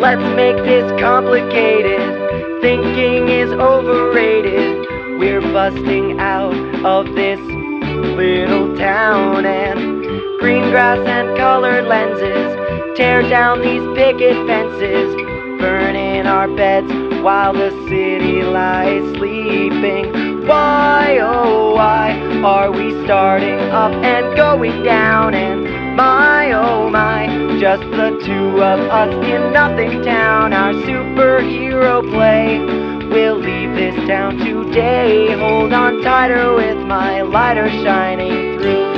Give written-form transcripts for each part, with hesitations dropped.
Let's make this complicated. Thinking is overrated. We're busting out of this little town, and green grass and colored lenses tear down these picket fences, burning our beds while the city lies sleeping. Why, oh why, are we starting up and going down? And my, oh my, just the two of us in Nothingtown, our superhero play. We'll leave this town today. Hold on tighter with my lighter shining through.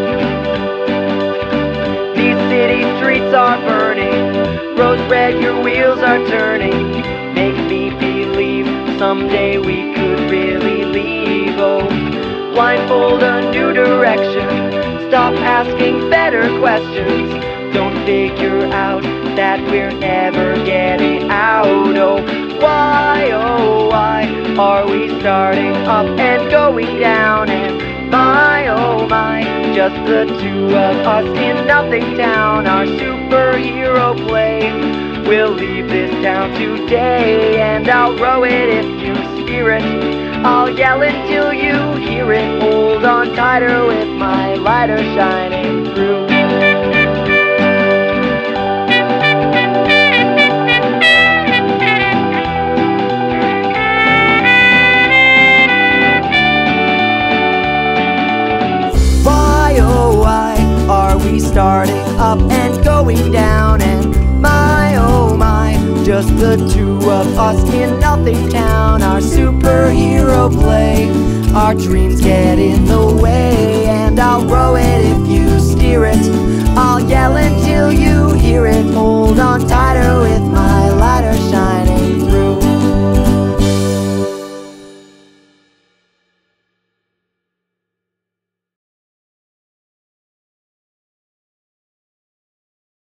These city streets are burning, rose red, your wheels are turning. Make me believe someday we could really leave. Oh, blindfold a new direction, stop asking better questions. Don't figure out that we're never getting out. Oh why are we starting up and going down? And my, oh my, just the two of us in Nothingtown, our superhero play. We'll leave this town today, and I'll row it if you steer it. I'll yell until you hear it. Hold on tighter with my lighter shining through. Why, oh why, are we starting up and going down? And my, oh my, just the two of us in Nothingtown, our superhero play. Our dreams get in the way.